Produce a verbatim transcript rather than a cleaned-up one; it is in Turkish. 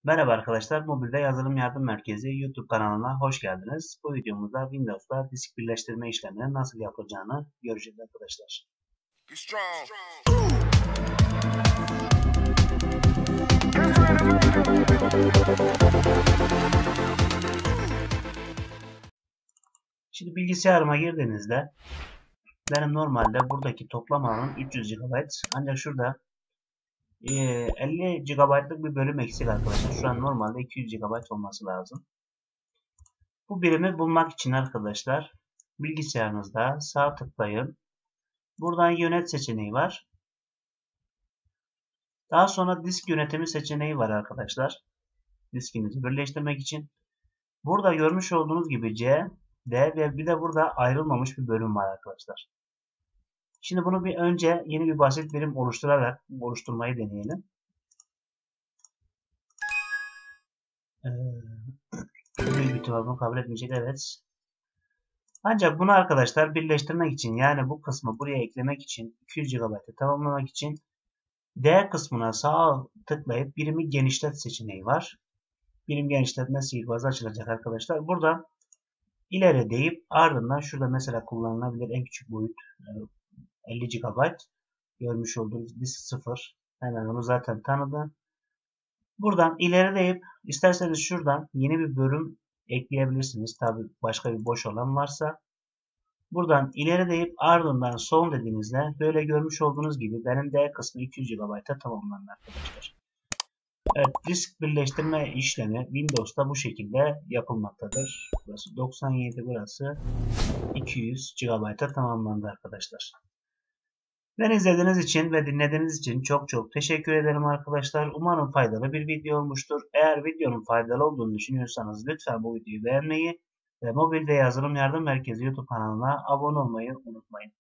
Merhaba arkadaşlar, Mobil ve Yazılım Yardım Merkezi YouTube kanalına hoş geldiniz. Bu videomuzda Windows'ta disk birleştirme işleminin nasıl yapılacağını göreceğiz arkadaşlar. Şimdi bilgisayarıma girdiğinizde benim normalde buradaki toplam alanım üç yüz gigabayt, ancak şurada elli gigabaytlık bir bölüm eksik arkadaşlar. Şu an normalde iki yüz gigabayt olması lazım. Bu birimi bulmak için arkadaşlar bilgisayarınızda sağ tıklayın. Buradan yönet seçeneği var. Daha sonra disk yönetimi seçeneği var arkadaşlar. Diskinizi birleştirmek için. Burada görmüş olduğunuz gibi C, D ve bir de burada ayrılmamış bir bölüm var arkadaşlar. Şimdi bunu bir önce yeni bir basit birim oluşturarak oluşturmayı deneyelim. Ee, büyük ihtimal bunu kabul etmeyecek. Evet. Ancak bunu arkadaşlar birleştirmek için, yani bu kısmı buraya eklemek için, iki yüz gigabayt'ı tamamlamak için D kısmına sağ tıklayıp birimi genişlet seçeneği var. Birim genişletme sihirbazı açılacak arkadaşlar. Burada ileri deyip ardından şurada mesela kullanılabilir en küçük boyut elli gigabayt. Görmüş olduğunuz disk sıfır. Hemen onu zaten tanıdı. Buradan ileri deyip isterseniz şuradan yeni bir bölüm ekleyebilirsiniz. Tabi başka bir boş alan varsa. Buradan ileri deyip ardından son dediğinizde böyle görmüş olduğunuz gibi benim D kısmı iki yüz gigabayt'a tamamlandı arkadaşlar. Evet, disk birleştirme işlemi Windows'ta bu şekilde yapılmaktadır. Burası doksan yedi, burası iki yüz gigabayt'a tamamlandı arkadaşlar. Beni izlediğiniz için ve dinlediğiniz için çok çok teşekkür ederim arkadaşlar. Umarım faydalı bir video olmuştur. Eğer videonun faydalı olduğunu düşünüyorsanız lütfen bu videoyu beğenmeyi ve Mobil ve Yazılım Yardım Merkezi YouTube kanalına abone olmayı unutmayın.